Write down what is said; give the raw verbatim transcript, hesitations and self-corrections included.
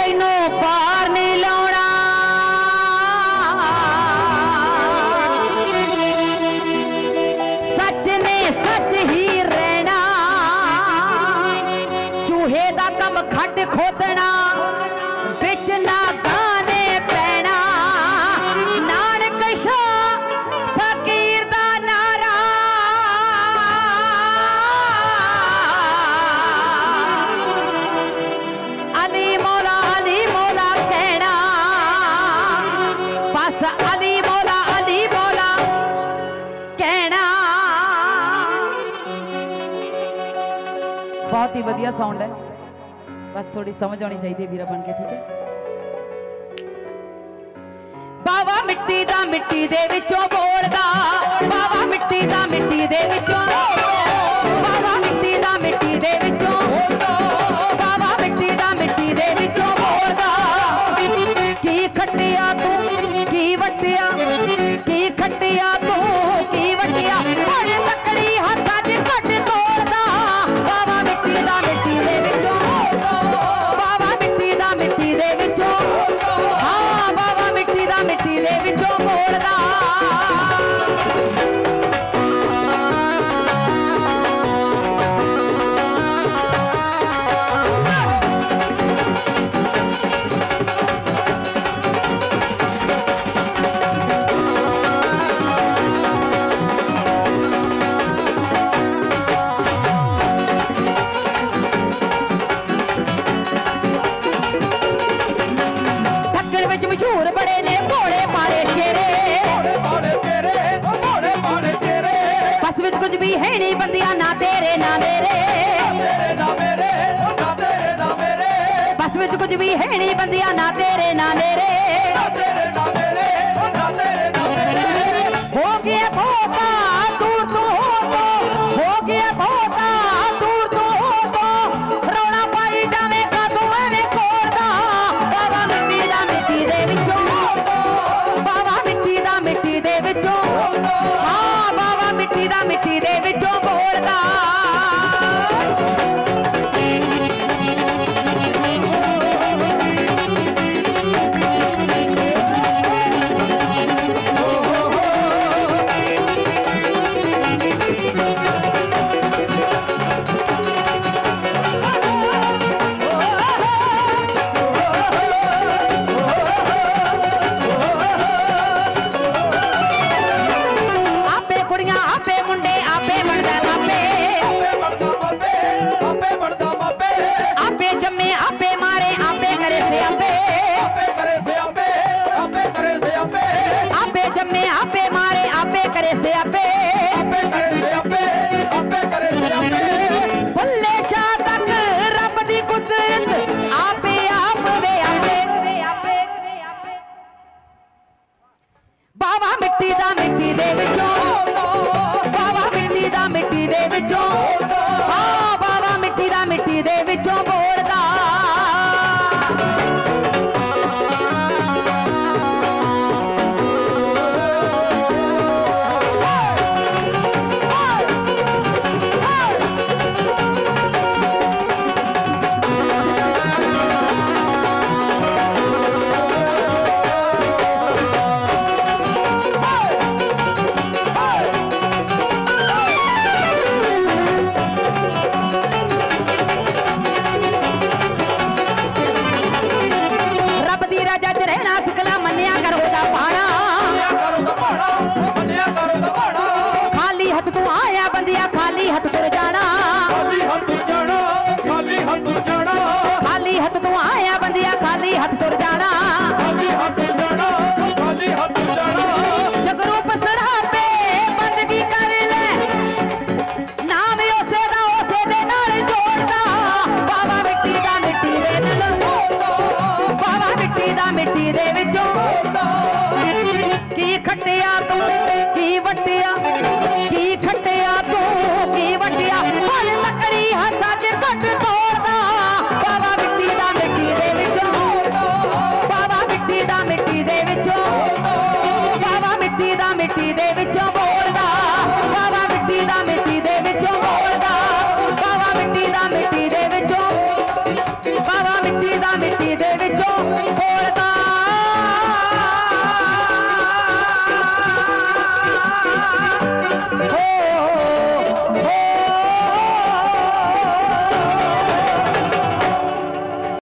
तैनू पार नहीं लाउणा सच ने सच ही रहना चूहे दा कम खड्ड खोदना बिच ना गाने पैना नानक शाह फकीर दा नारा अली मौला अली मौला कहना बस अली मौला अली मौला कहना। बहुत ही वधिया साउंड है, बस थोड़ी समझ आनी चाहिए वीरा बन के, ठीक है। बाबा मिट्टी दा मिट्टी दे विचों बोलदा बाबा मिट्टी दा मिट्टी दे विचों बाबा मिट्टी दा मिट्टी दे विचों बाबा मिट्टी दा मिट्टी दे विचों बोलदा की खट्टिया तू की वटिया की खट्टिया तू की वटिया बड़ी तकड़ी हत्था च घट तोड़दा बाबा मिट्टी दा मिट्टी दे विचों बाबा मिट्टी दा मिट्टी दे विचों हाँ बाबा मिट्टी दा मिट्टी दे विचों बोलदा। मशहूर बड़े ने भोले पाले चेरे बस विच कुछ भी है नहीं बंदिया ना तेरे ना मेरे बस विच कुछ भी है नहीं बंदिया ना तेरे ना मेरे हो गया भोता दूर तू हो तो हो गया भोता दूर तू हो तो रोना पाई जावे का तू एवें कोरदा बाबा मिट्टी दा मिट्टी दे विचों बाबा मिट्टी दा मिट्टी दे विचों हाँ बाबा मिट्टी दा मिट्टी दे विचों बोलदा। आपे कुड़ियां आपे मुंडे आपे बनदा मापे आपे जम्मे आपे मारे आपे करे से आपे आपे जम्मे आपे मारे आपे करे से आपे भुल्ले शाह तक रब दी कुदरत आपे आप वे आपे बाबा मिट्टी दा मिट्टी दे विचों बाबा मिट्टी दा मिट्टी दे विचों हाँ बाबा मिट्टी दा मिट्टी दे विचों बोलदा। खाली हथ तू आया बंदिया खाली हथ तुर जाना खाली हथ तू आया बंदिया खाली हथ तुर जाना जगरूप सरापे बंदगी कर ले नाम उसे दा उसे दे नाल जोड़दा बाबा मिट्टी दा मिट्टी दे बाबा मिट्टी दा मिट्टी दे विचों की खट्टिया तू की वटिया की खट्टिया तू की वटिया हर लकड़ी हत्था च घट तोड़दा बाबा मिट्टी दा मिट्टी दे विचों बाबा मिट्टी दा मिट्टी दे विचों बाबा मिट्टी दा मिट्टी दे विचों